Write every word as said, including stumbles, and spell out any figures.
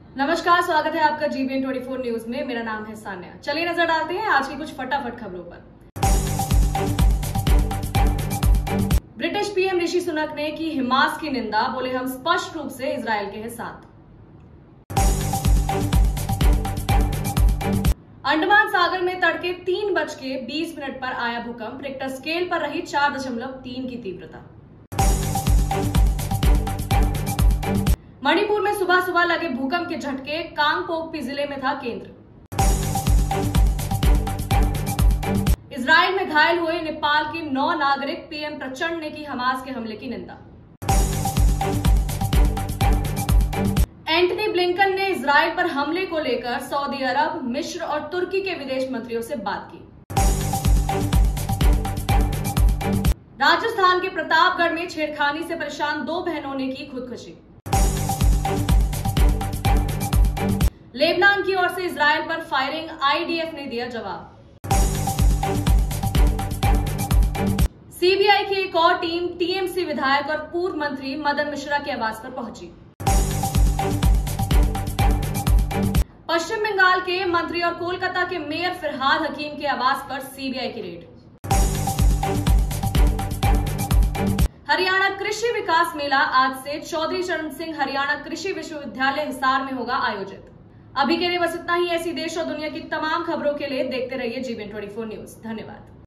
नमस्कार, स्वागत है आपका जीबीएन चौबीस न्यूज में। मेरा नाम है सान्या। चलिए नजर डालते हैं आज की कुछ फटाफट खबरों पर। ब्रिटिश पीएम ऋषि सुनक ने की हमास की निंदा, बोले हम स्पष्ट रूप से इजरायल के हैं साथ। अंडमान सागर में तड़के तीन बज के बीस मिनट पर आया भूकंप, रिक्टर स्केल पर रही चार दशमलव तीन की तीव्रता। मणिपुर में सुबह सुबह लगे भूकंप के झटके, कांगपोकपी जिले में था केंद्र। इजरायल में घायल हुए नेपाल के नौ नागरिक, पीएम प्रचंड ने की हमास के हमले की निंदा। एंटनी ब्लिंकन ने इजरायल पर हमले को लेकर सऊदी अरब, मिस्र और तुर्की के विदेश मंत्रियों से बात की। राजस्थान के प्रतापगढ़ में छेड़खानी से परेशान दो बहनों ने की खुदकुशी। लेबनान की ओर से इजरायल पर फायरिंग, आईडीएफ ने दिया जवाब। सीबीआई की एक और टीम टीएमसी विधायक और पूर्व मंत्री मदन मिश्रा के आवास पर पहुंची। पश्चिम बंगाल के मंत्री और कोलकाता के मेयर फिरहाद हकीम के आवास पर सीबीआई की रेड। हरियाणा कृषि विकास मेला आज से चौधरी चरण सिंह हरियाणा कृषि विश्वविद्यालय हिसार में होगा आयोजित। अभी के लिए बस इतना ही। ऐसी देश और दुनिया की तमाम खबरों के लिए देखते रहिए जीबीएन चौबीस न्यूज। धन्यवाद।